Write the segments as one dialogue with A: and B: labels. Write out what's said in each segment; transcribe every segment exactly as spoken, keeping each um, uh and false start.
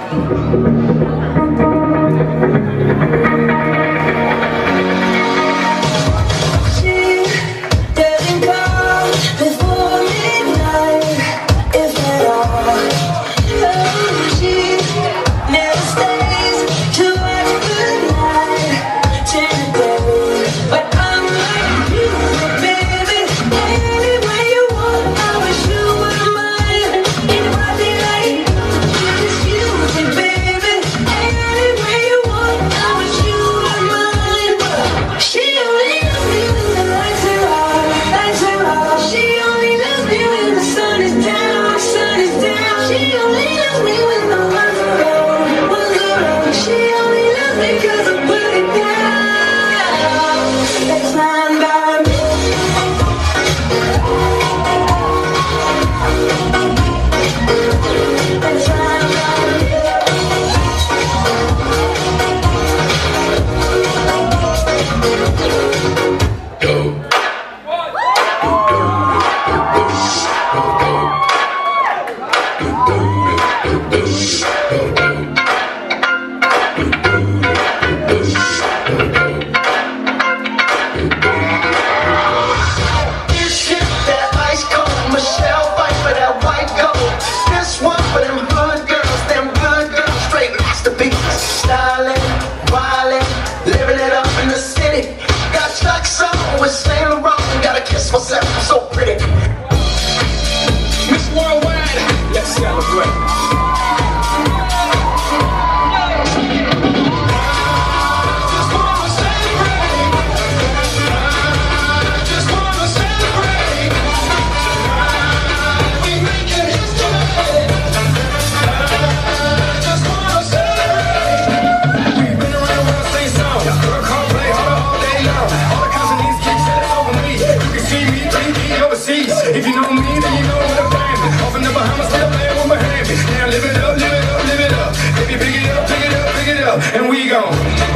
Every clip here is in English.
A: If you know me, then you know what I'm saying. Off in the Bahamas, still playing with my hand. Now live it up, live it up, live it up. Baby, pick it up, pick it up, pick it up, and we gon'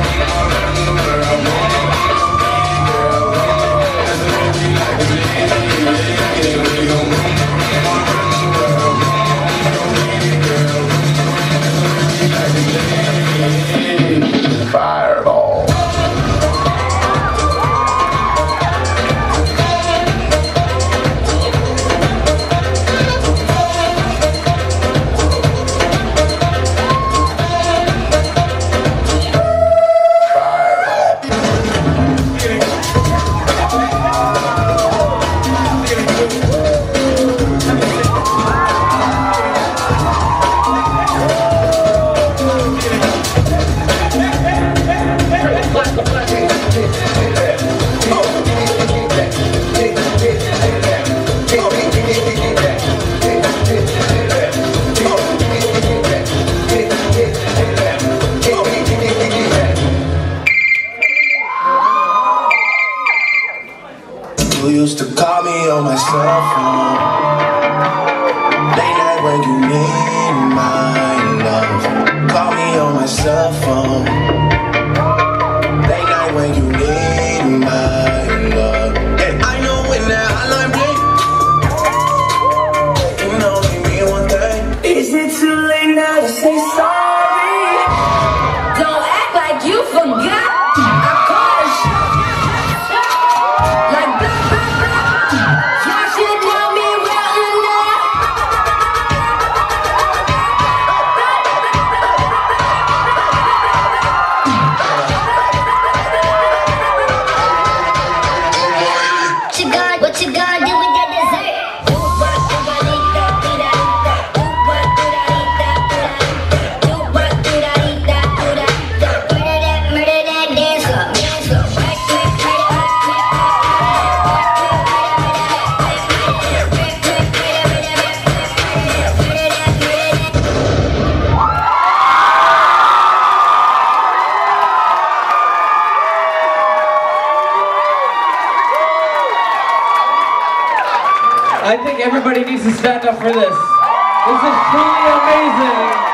A: Fireball.
B: You used to call me on my cell phone, late night when you need my love. Call me on my cell phone, late night when you need my love. And I know when that hotline bling, it can only mean one thing. Is it too late now to say sorry?
C: Don't act like you forgot.
D: I think everybody needs to stand up for this. This is truly amazing.